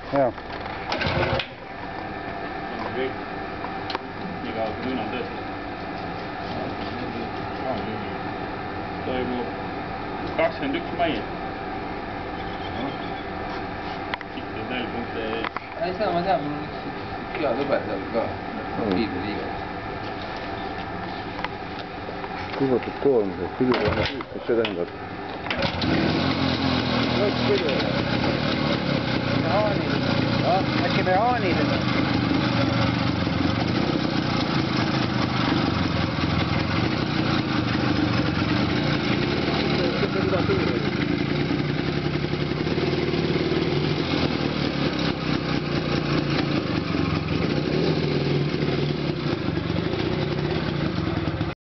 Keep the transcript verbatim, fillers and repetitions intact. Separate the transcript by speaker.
Speaker 1: Jaa.
Speaker 2: Nii kaua kui müün on tõesti. Toimub kakskümmend üks mai. siktedel punkt ee.
Speaker 3: Ei, seda ma tean, mul on üks hea sõber seal ka. Profiilne liiga.
Speaker 1: Kuivatud koormused, püdurõnne püüd, mis see tähendab?
Speaker 3: Lõpp püdurõnne. Mehaaniline. Äkki mehaaniline?